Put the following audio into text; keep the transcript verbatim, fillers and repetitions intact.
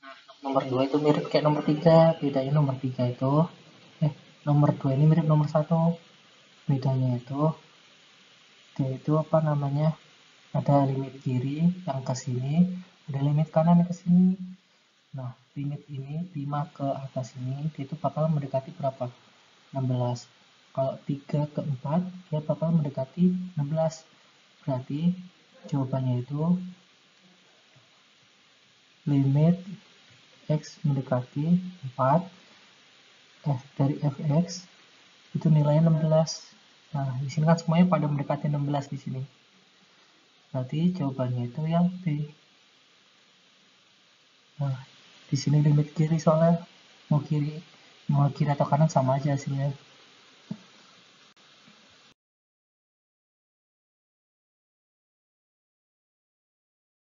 Nomor dua itu mirip kayak nomor tiga, bedanya nomor tiga itu eh nomor dua ini mirip nomor satu. Bedanya itu dia itu apa namanya? Ada limit kiri yang ke sini, ada limit kanan yang ke sini. Nah, limit ini lima ke atas ini dia itu bakal mendekati berapa? enam belas. Kalau tiga ke empat dia bakal mendekati enam belas. Berarti jawabannya itu limit x mendekati empat f dari fx itu nilainya enam belas. Nah, di sini kan semuanya pada mendekati enam belas di sini. Berarti jawabannya itu yang B. Nah, di sini limit kiri soalnya mau kiri mau kiri atau kanan sama aja hasilnya.